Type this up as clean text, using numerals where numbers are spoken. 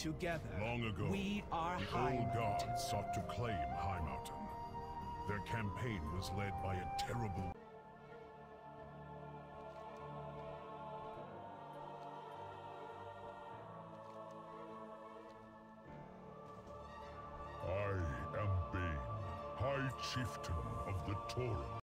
Together, Long ago, we are the High old Mountain. gods sought to claim High Mountain. Their campaign was led by a terrible... I am Bane, High Chieftain of the Torah.